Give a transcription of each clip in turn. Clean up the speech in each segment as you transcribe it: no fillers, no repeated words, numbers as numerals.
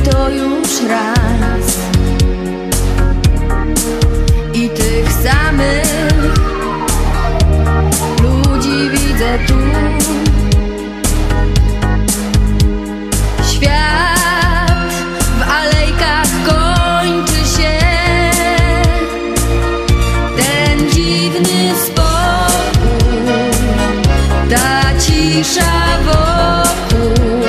to już raz i tych samych ludzi widzę tu. Świat w alejkach kończy się, ten dziwny spokój, ta cisza wokół,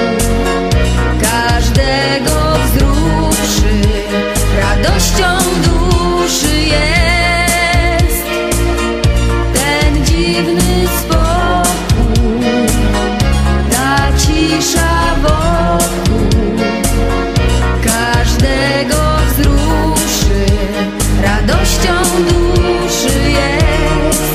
każdego wzruszy radością duszy jest. Ten dziwny spokój, ta cisza wokół, każdego wzruszy radością duszy jest.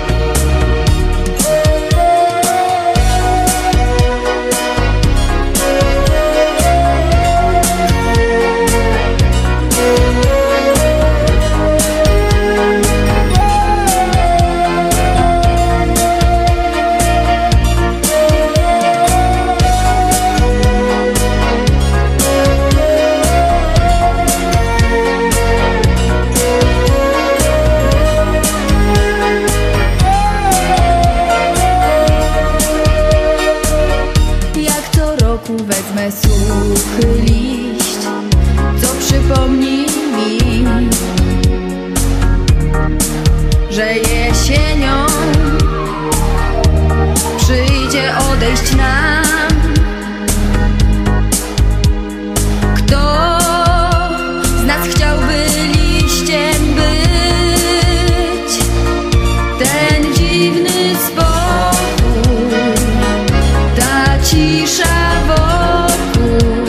Wezmę suchy liść, co przypomni mi, że jesienią przyjdzie odejść nam. Kto z nas chciałby liściem być? Ten dziwny spokój, ta cisza wokół,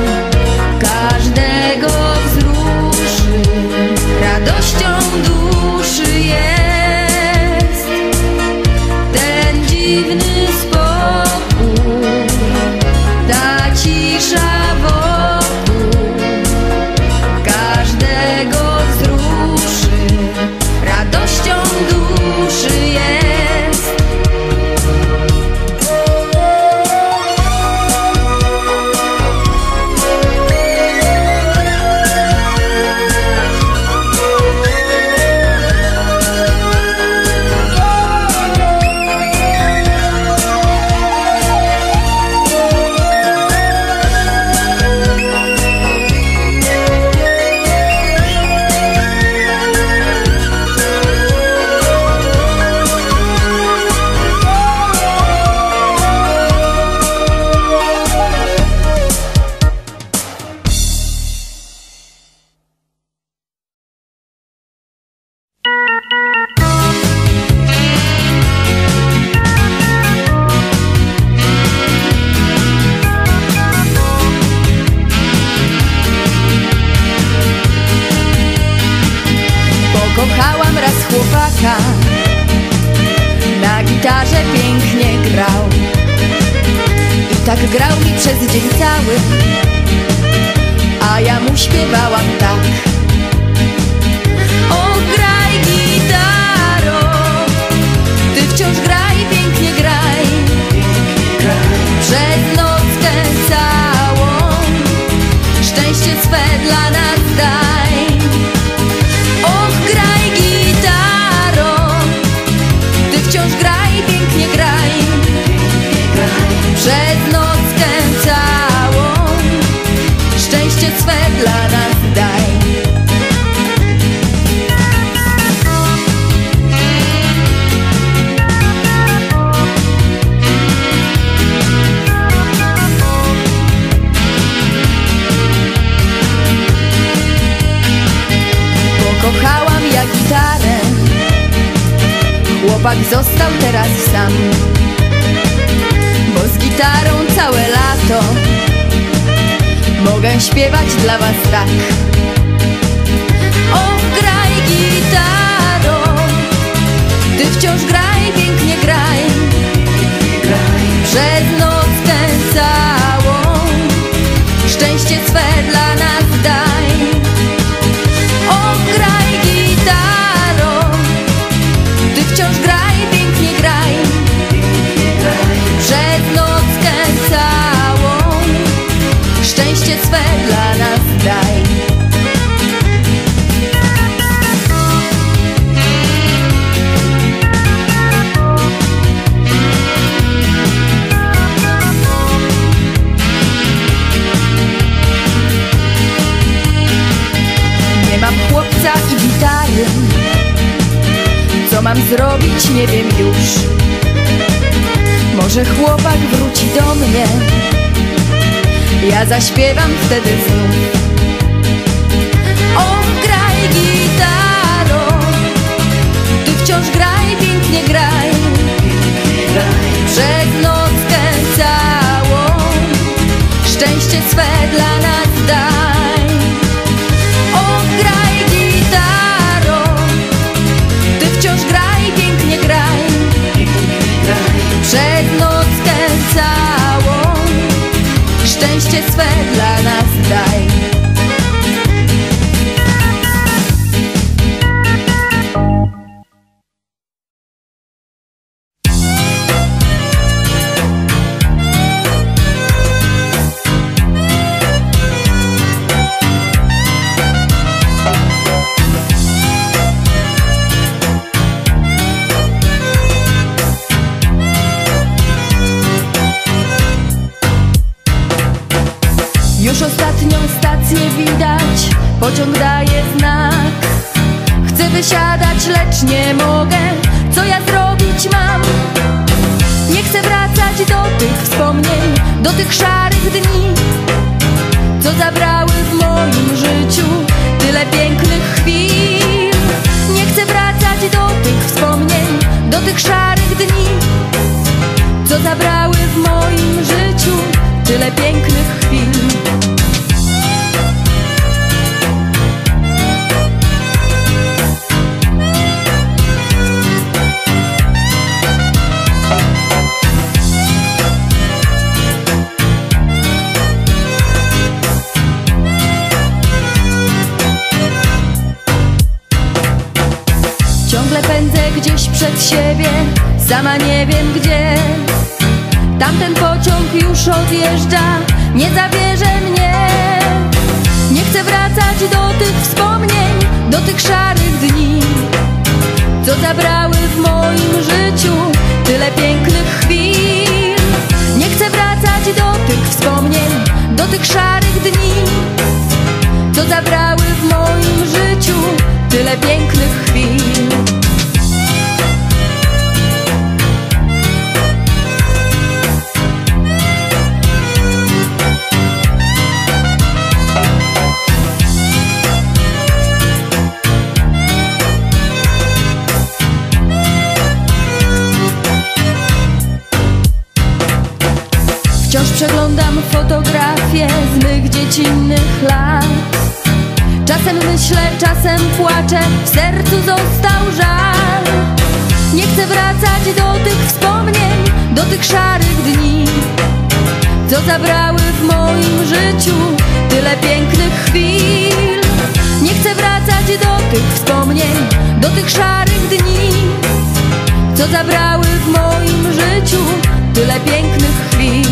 każdego wzruszy radością duszy jest. Ten dziwny spokój, ta cisza wokół, każdego wzruszy radością duszy jest. Pokochałam raz chłopaka, na gitarze pięknie grał i tak grał mi przez dzień cały, a ja mu śpiewałam tak: o, graj gitaro, ty wciąż graj, pięknie graj, przez noc tę całą, szczęście swe dla nas daj. Och, graj gitaro, ty wciąż graj, pięknie graj, przez noc tę całą, szczęście swe dla nas daj. Pokochałam ja gitarę, chłopak został teraz sam, bo z gitarą całe lato mogę śpiewać dla was tak: o, graj gitaro, ty wciąż graj, pięknie graj, przez noc tę całą, szczęście swe dla nas daj. O, graj gitaro, ty wciąż graj, pięknie graj, przez noc tę całą, szczęście swe dla mam zrobić, nie wiem już. Może chłopak wróci do mnie, ja zaśpiewam wtedy znów. O, graj gitaro, ty wciąż graj, pięknie graj, przez nockę całą szczęście swe dla nas daj. O, graj gitaro, ty wciąż graj, pięknie graj, przez nockę całą szczęście swe dla nas daj. Już ostatnią stację widać, pociąg daje znak. Chcę wysiadać, lecz nie mogę, co ja zrobić mam? Nie chcę wracać do tych wspomnień, do tych szarych dni, co zabrały w moim życiu tyle pięknych chwil. Nie chcę wracać do tych wspomnień, do tych szarych dni, co zabrały w moim życiu tyle pięknych chwil. Ciągle pędzę gdzieś przed siebie, sama nie wiem gdzie. Tamten pociąg już odjeżdża, nie zabierze mnie. Nie chcę wracać do tych wspomnień, do tych szarych dni, co zabrały w moim życiu tyle pięknych chwil. Nie chcę wracać do tych wspomnień, do tych szarych dni, co zabrały w moim życiu tyle pięknych chwil. Wciąż przeglądam fotografie z mych dziecinnych lat. Czasem myślę, czasem płaczę, w sercu został żal. Nie chcę wracać do tych wspomnień, do tych szarych dni, co zabrały w moim życiu tyle pięknych chwil. Nie chcę wracać do tych wspomnień, do tych szarych dni, co zabrały w moim życiu tyle pięknych chwil.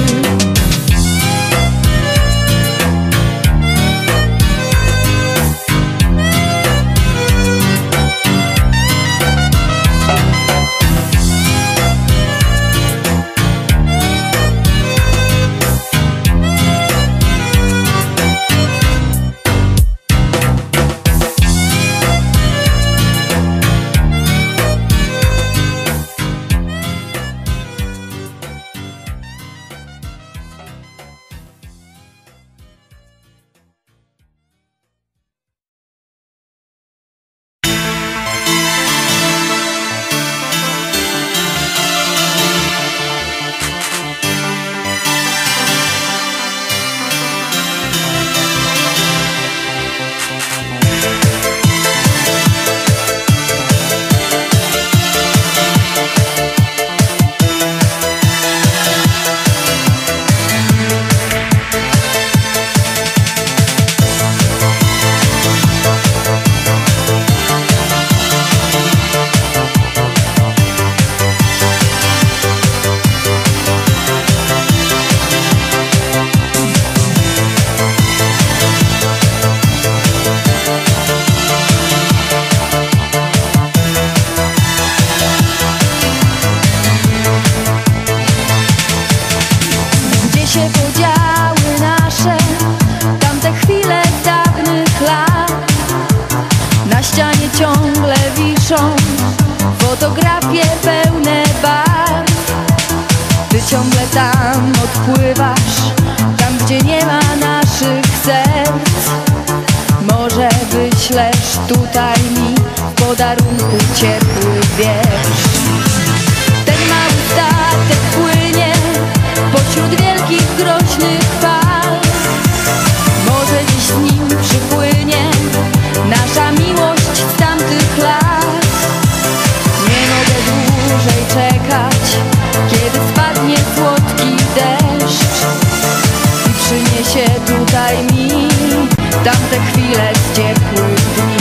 ciągle tam odpływasz, tam gdzie nie ma naszych serc. Może wyślesz tutaj mi w podarunku ciepły wiersz. Ten mały statek płynie pośród wielkich groźnych fal. Może dziś z nim przypłynie nasza miłość z tamtych lat. Nie mogę dłużej czekać, kiedy spadnie słodki deszcz i przyniesie tutaj mi tamte chwile z ciepłych dni.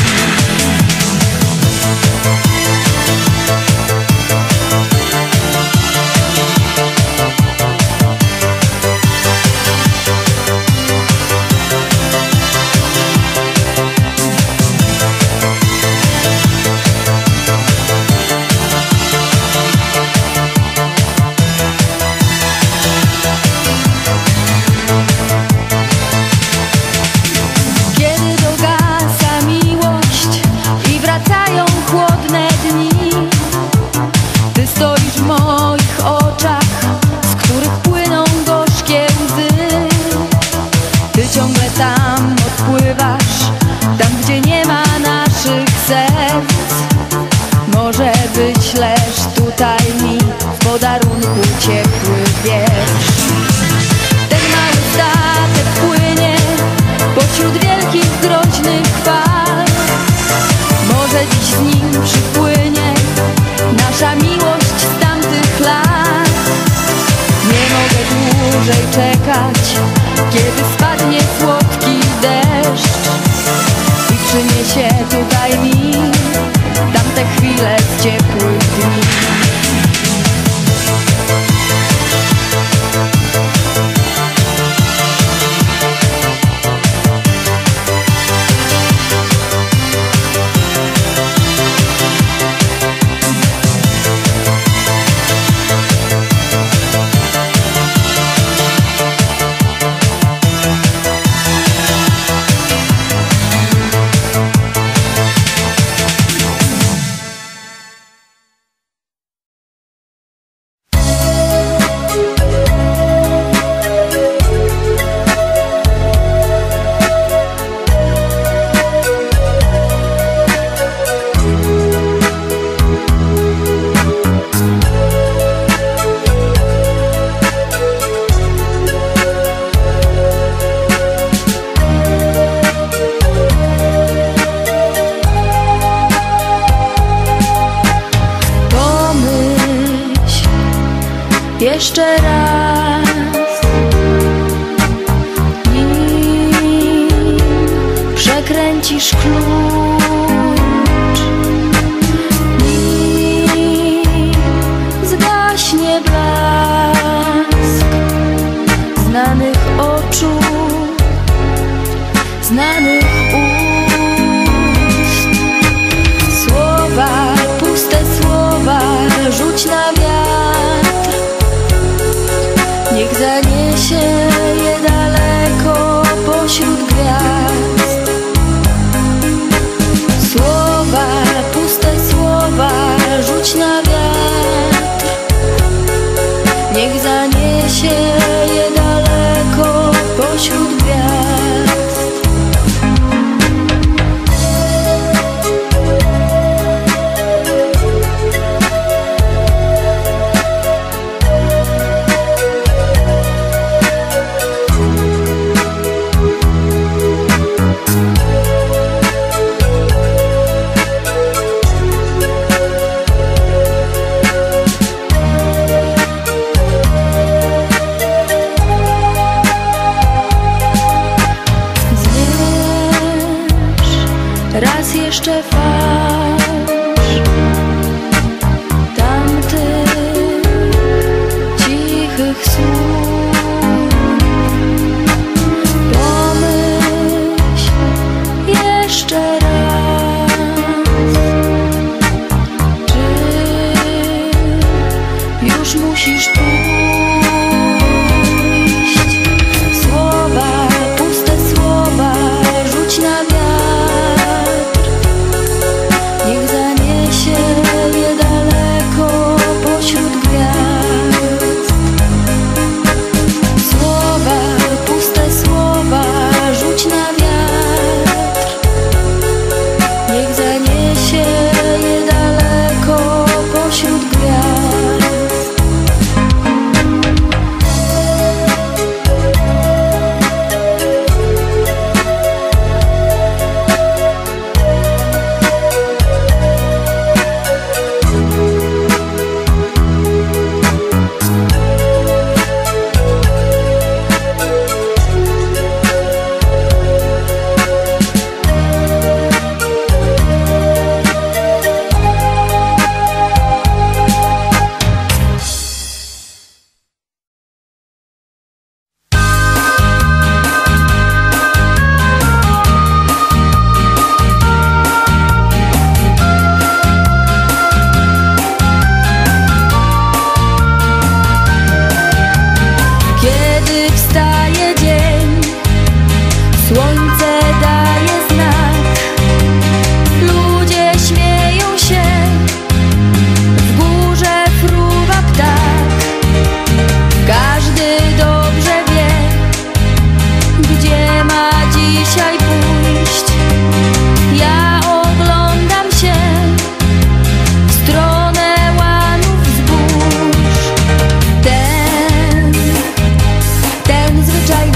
Podarunku ciepły wiersz. Ten mały statek płynie pośród wielkich groźnych fal. Może dziś z nim przypłynie nasza miłość z tamtych lat. Nie mogę dłużej czekać, kiedy spadnie słodki deszcz i przyniesie tutaj mi tamte chwile z ciepłych dni. Jeszcze raz, nim przekręcisz klucz, nim zgaśnie blask znanych oczu, znanych ust. Słowa, puste słowa rzuć na wiatr. Niech zaniesie je daleko pośród gwiazd. Słowa, puste słowa rzuć na wiatr. Niech zaniesie je daleko pośród gwiazd.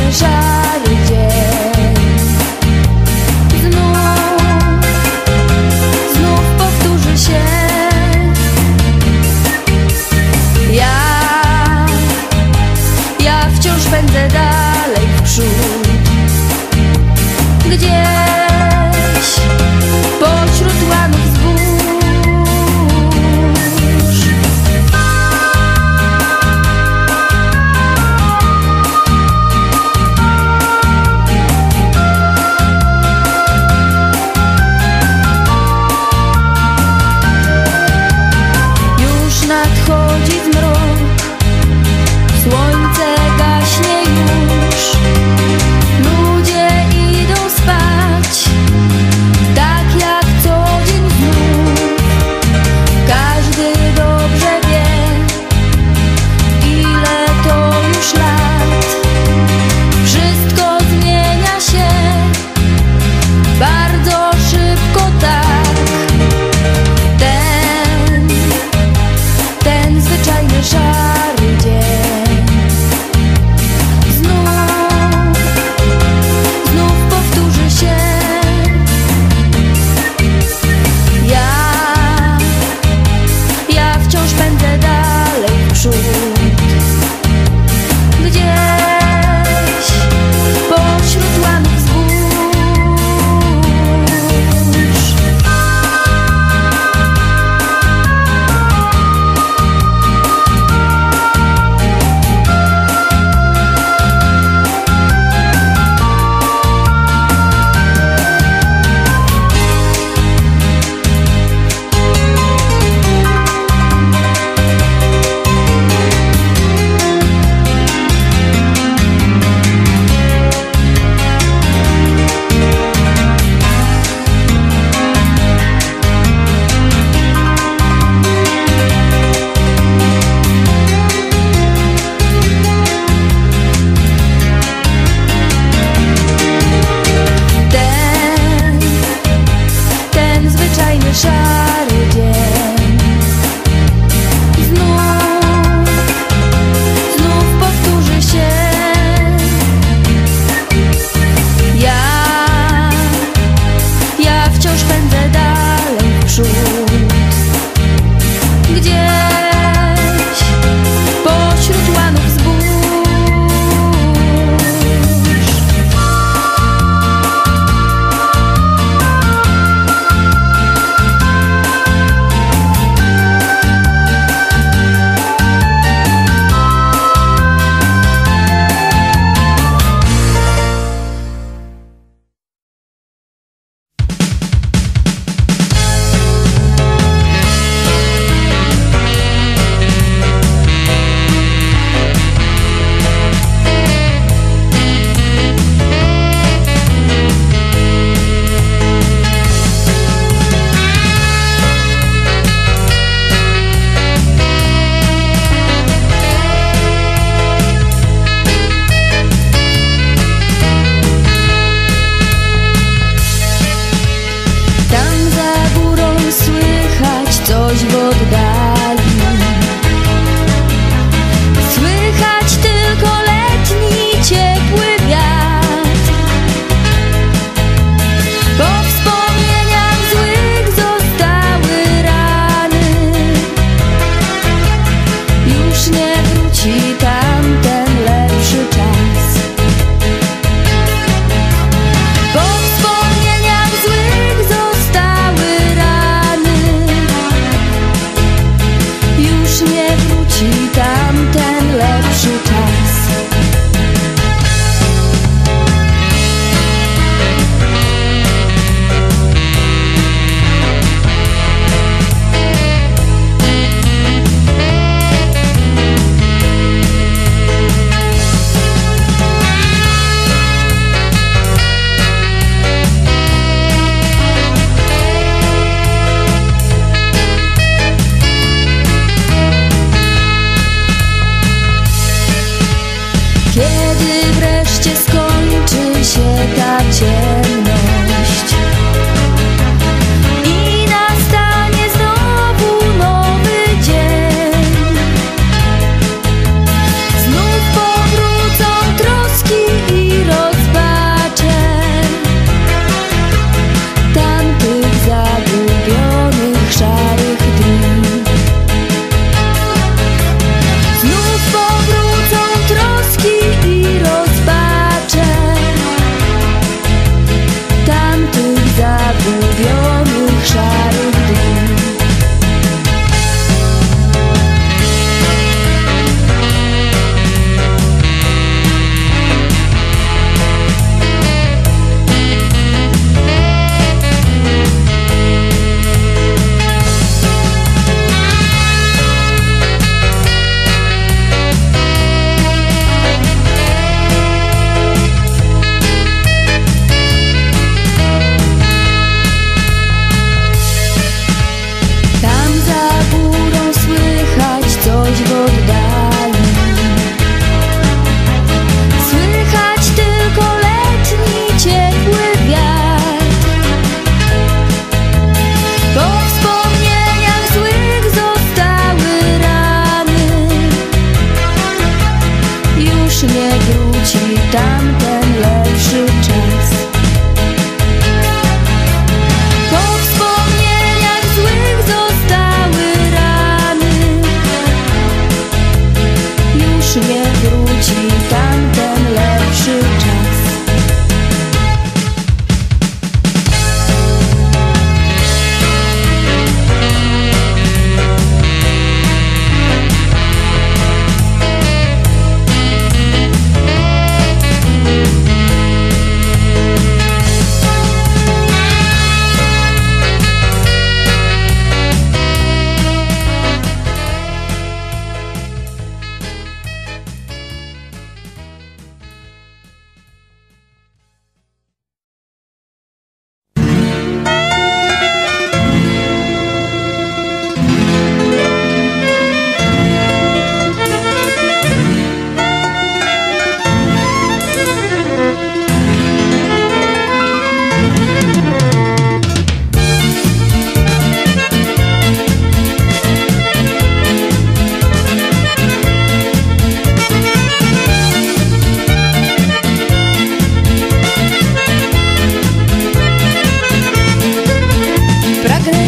przyjdzie szary dzień. Znów powtórzy się. Ja wciąż pędzę dalej w przód, gdzieś pośród łanów zbóż.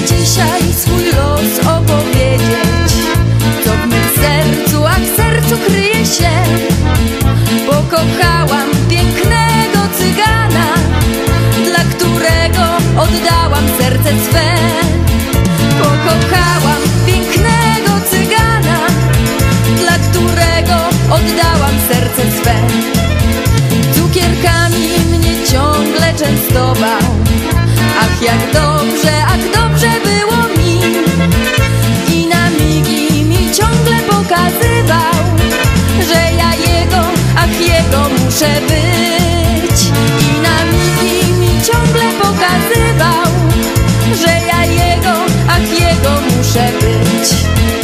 dzisiaj swój los opowiedzieć, co w mym sercu, a w sercu kryje się. Pokochałam pięknego cygana, dla którego oddałam serce swe. Pokochałam pięknego cygana, dla którego oddałam serce swe. Cukierkami mnie ciągle częstował, ach jak dobrze było mi. I na migi mi ciągle pokazywał, że ja jego, ach jego muszę być. I na migi mi ciągle pokazywał, że ja jego, ach jego muszę być.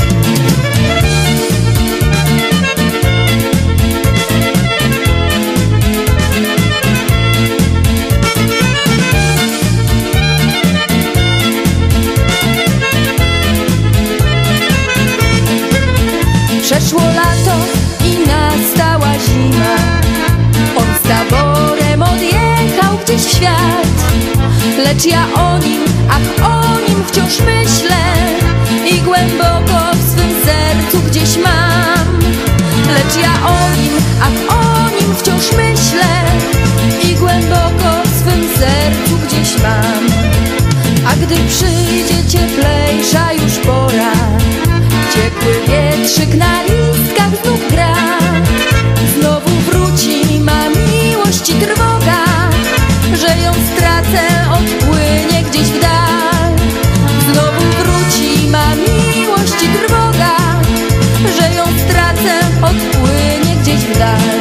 Przeszło lato i nastała zima, on z taborem odjechał gdzieś w świat. Lecz ja o nim, ach o nim wciąż myślę i głęboko w swym sercu gdzieś mam. Lecz ja o nim, ach o nim wciąż myślę i głęboko w swym sercu gdzieś mam. A gdy przyjdzie cieplejsza już pora, ciepły wietrzyk na listkach znów gra, znowu wróci ma miłość i trwoga, że ją stracę, odpłynie gdzieś w dal. Znowu wróci ma miłość i trwoga, że ją stracę, odpłynie gdzieś w dal.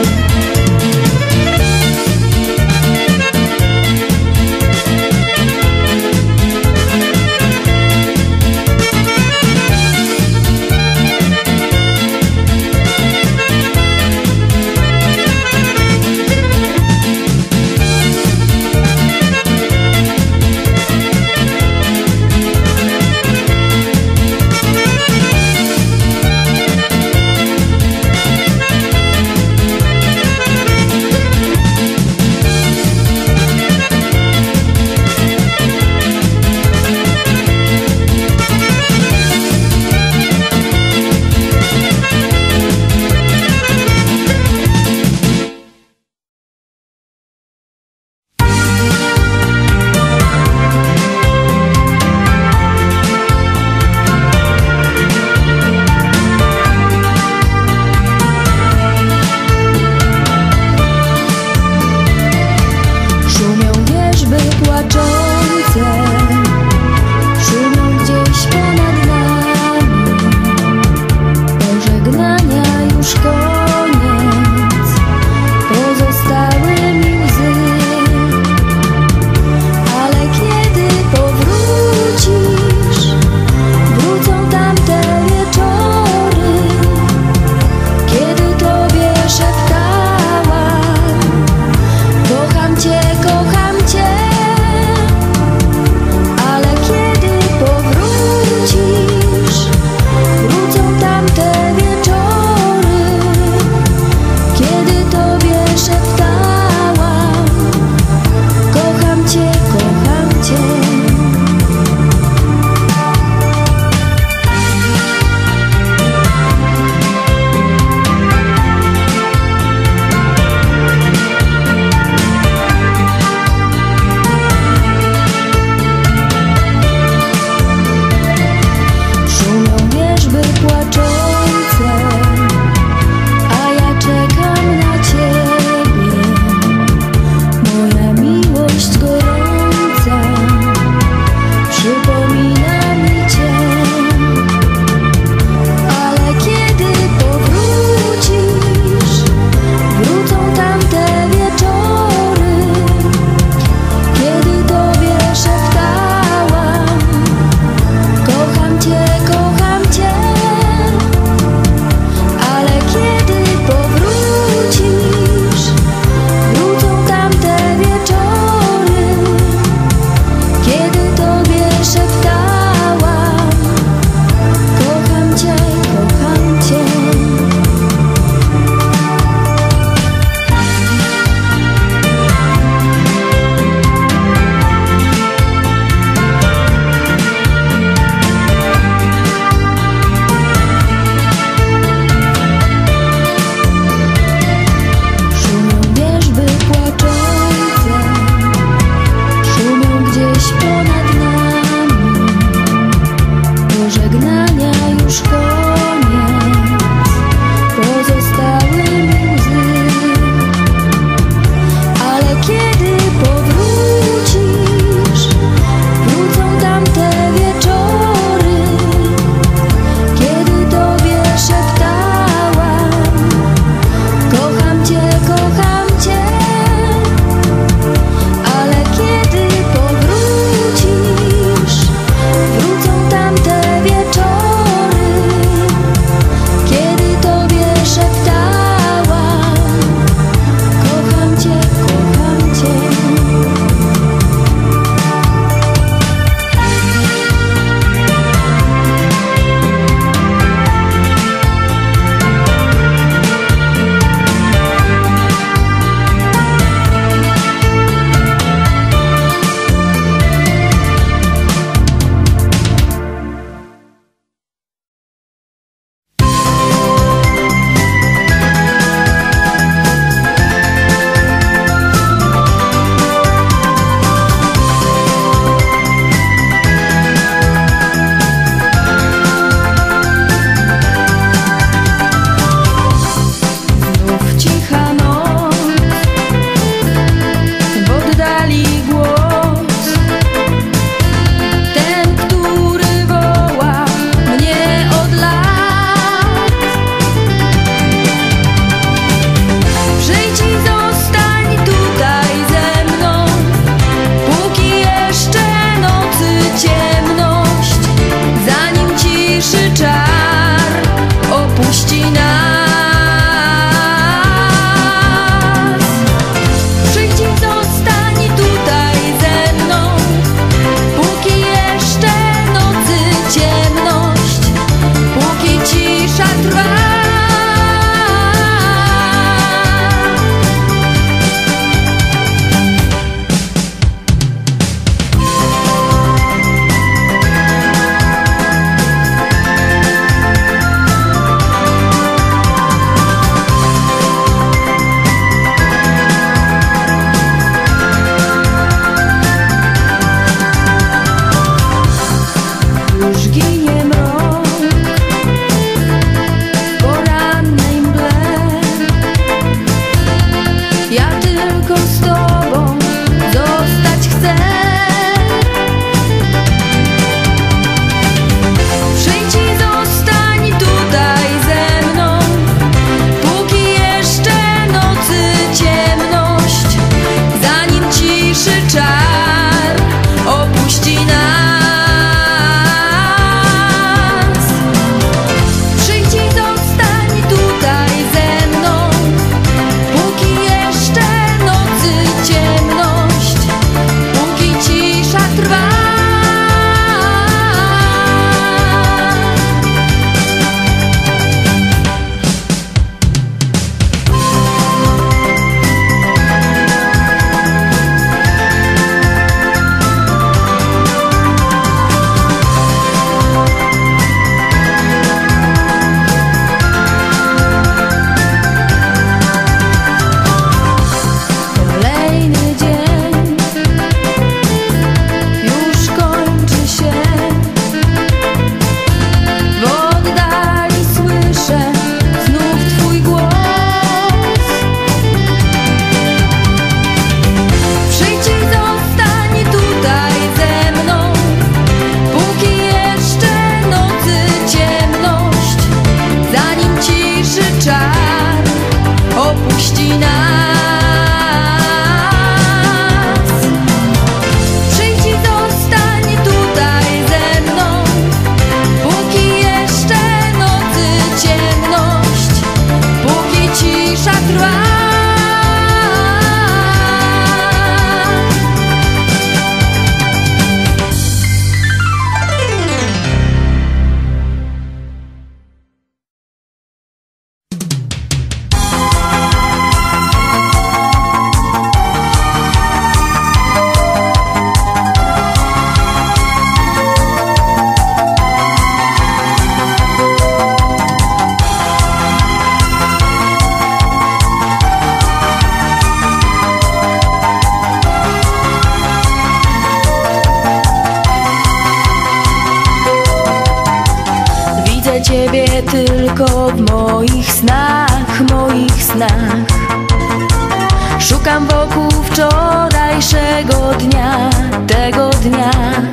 Ciebie tylko w moich snach, moich snach. Szukam wokół wczorajszego dnia, tego dnia.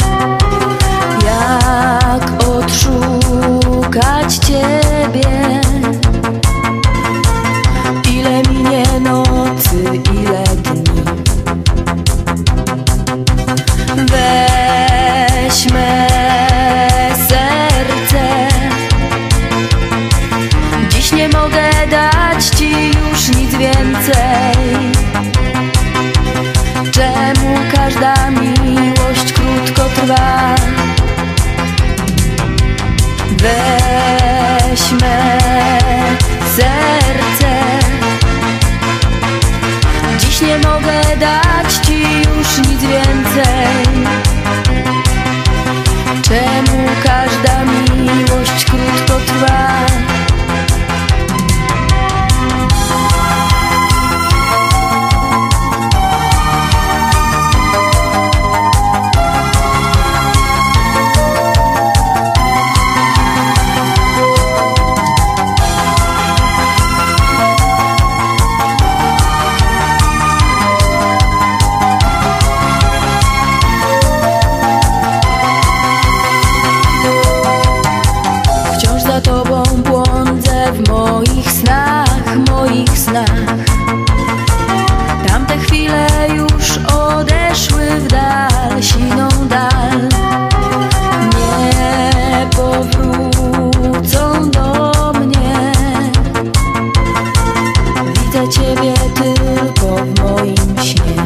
Jak odszukać Ciebie? Ile minie nocy, ile dni. Weź me serce, dziś nie mogę dać Ci już nic więcej. Czemu każda miłość krótko trwa? Weź me serce, dziś nie mogę dać Ci już nic więcej. Czemu każda miłość krótko trwa? Za Tobą błądzę w moich snach, moich snach. Tamte chwile już odeszły w dal, siną dal. Nie powrócą do mnie. Widzę Ciebie tylko w moim śnie.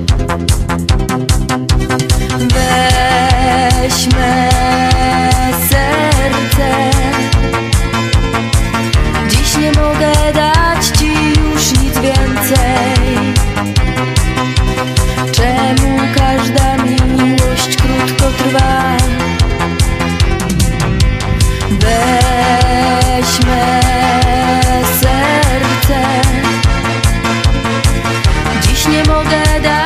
Weź me serce, dziś nie mogę dać Ci już nic więcej. Czemu każda miłość krótko trwa? Weź me serce, dziś nie mogę dać